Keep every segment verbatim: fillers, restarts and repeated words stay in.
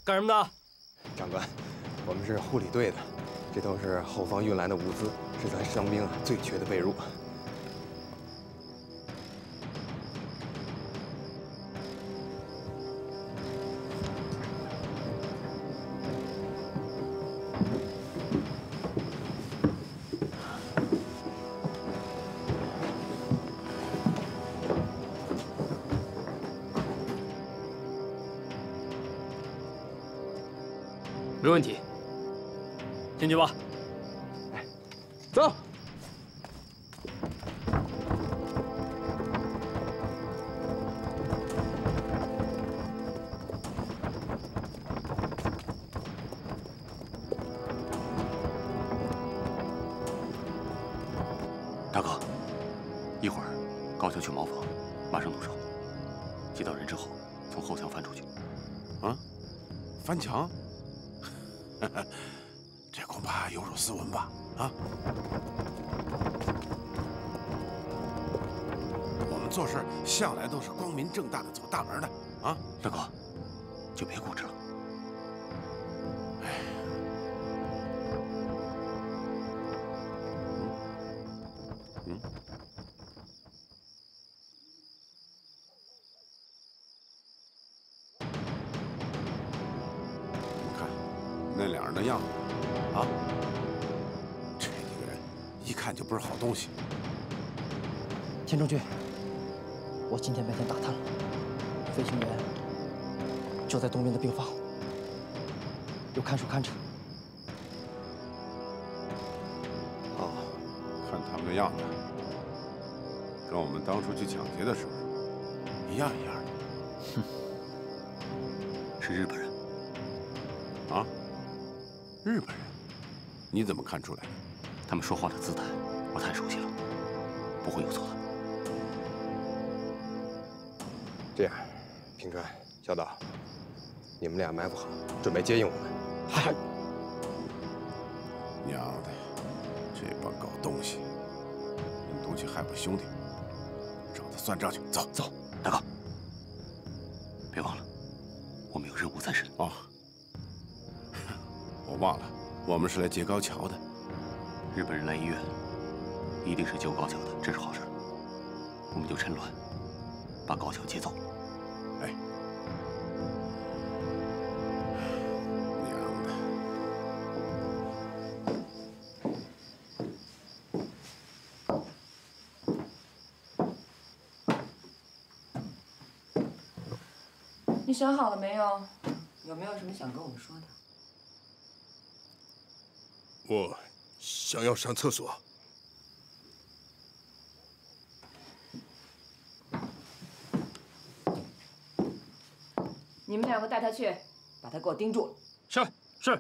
干什么的？ 长官，我们是护理队的，这都是后方运来的物资，是咱伤兵啊最缺的被褥。 没问题，进去吧。 哎，走。 大哥，一会儿高桥去茅房，马上动手。接到人之后，从后墙翻出去。 啊，翻墙？ 这恐怕有辱斯文吧？啊！我们做事向来都是光明正大的走大门的啊！ 大哥，就别固执了。 哎，嗯嗯，你看那两人的样子。 啊，这几个人一看就不是好东西。 田中君，我今天白天打探了，飞行员就在东边的病房，有看守看着。 哦，看他们的样子，跟我们当初去抢劫的时候一样一样的。 哼，是日本人。 啊，日本人。 你怎么看出来的？ 他们说话的姿态，我太熟悉了，不会有错的。 这样，平川、小岛，你们俩埋伏好，准备接应我们。 嗨， 娘的，这帮狗东西，用毒气害我兄弟，找他算账去。走走，大哥，别忘了，我们有任务在身。 哦，我忘了。 我们是来劫高桥的， 日本人来医院，一定是救高桥的，这是好事。我们就趁乱把高桥劫走。 哎，娘的！你想好了没有？有没有什么想跟我们说的？ 我想要上厕所。 你们两个带他去，把他给我盯住。 是是。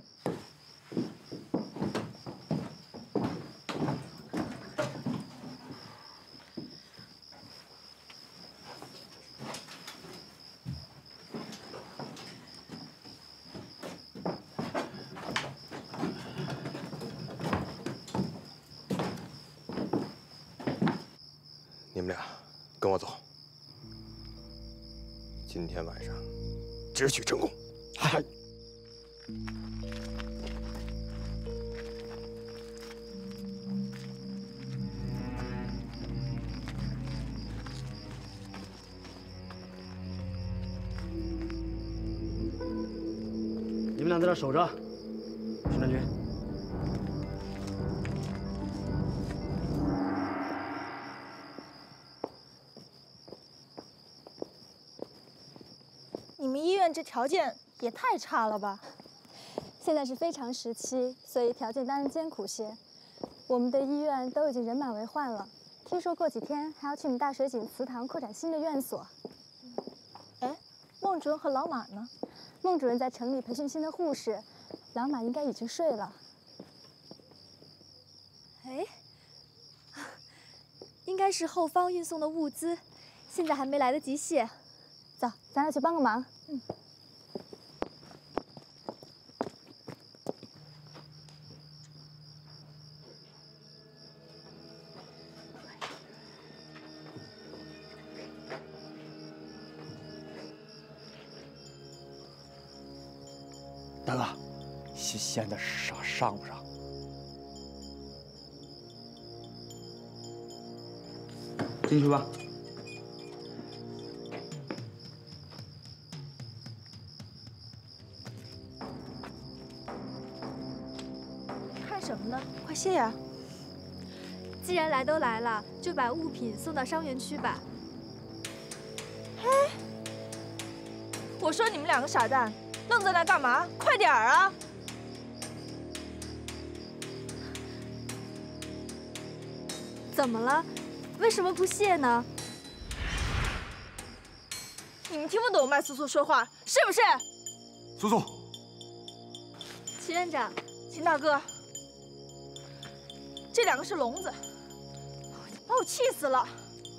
你们俩跟我走，今天晚上只许成功。 嗨。你们俩在这守着，徐南军。 你们医院这条件也太差了吧！ 现在是非常时期，所以条件当然艰苦些。我们的医院都已经人满为患了，听说过几天还要去你们大水井祠堂扩展新的院所。 哎，孟主任和老马呢？ 孟主任在城里培训新的护士，老马应该已经睡了。 哎，应该是后方运送的物资，现在还没来得及卸。 走，咱俩去帮个忙。嗯。 大哥，现现在上上不上？进去吧。 看什么呢？快卸呀！ 既然来都来了，就把物品送到伤员区吧。 嘿，我说你们两个傻蛋，愣在那干嘛？快点儿啊！ 怎么了？为什么不卸呢？ 你们听不懂麦苏苏说话是不是？ 苏苏， 秦院长， 秦大哥，这两个是聋子，把我气死了。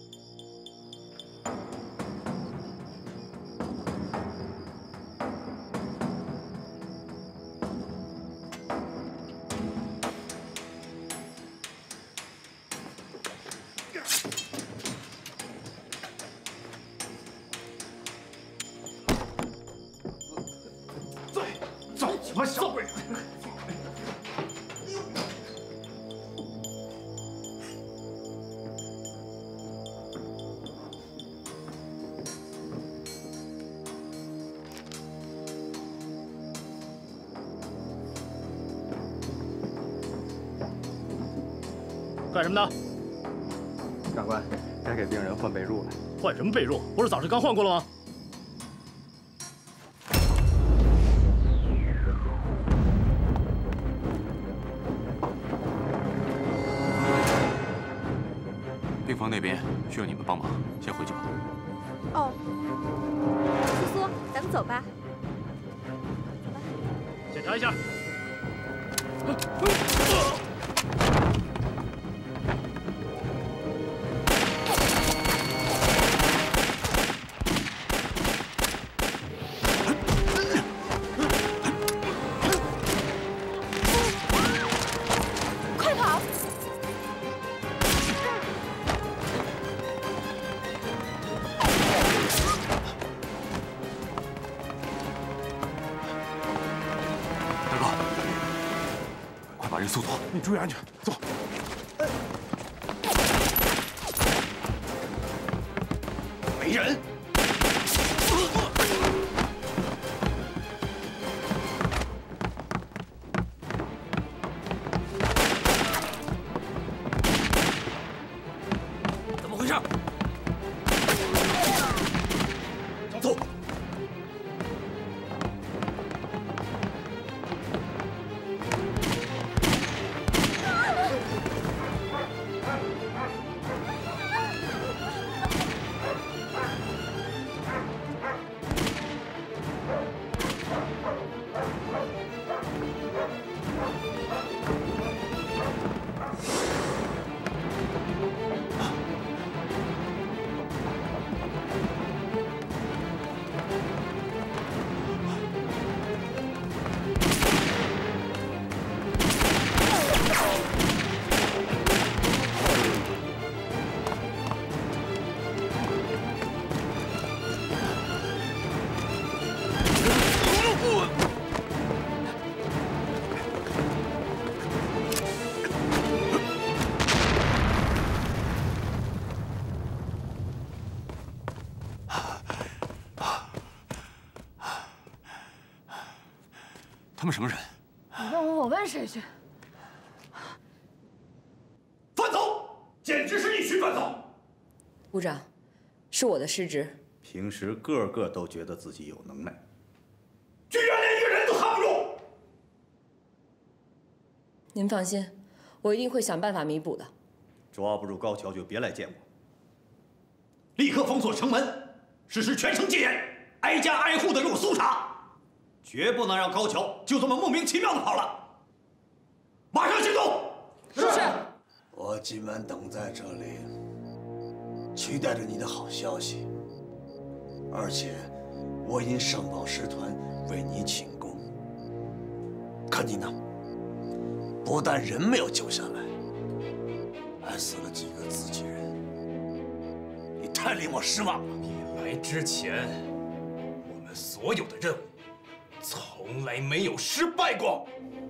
什么小鬼？干什么呢？ 长官，该给病人换被褥了。 换什么被褥？不是早上刚换过了吗？ 病房那边需要你们帮忙，先回去吧。 哦，苏苏，咱们走吧。 检查一下。 快跑！ 把人送走， 你注意安全，走。 没人。怎么回事？走。 他们什么人？ 你问我，我问谁去？ 范总，简直是一群范总！ 部长，是我的失职。 平时个个都觉得自己有能耐， 居然连一个人都看不住！ 您放心，我一定会想办法弥补的。 抓不住高桥就别来见我。 立刻封锁城门，实施全城戒严，挨家挨户的给我搜查。 绝不能让高桥就这么莫名其妙的跑了！ 马上行动！ 是。我今晚等在这里，期待着你的好消息。而且，我因圣宝师团为你请功。可你呢？不但人没有救下来，还死了几个自己人。你太令我失望了。 你来之前，我们所有的任务。 从来没有失败过。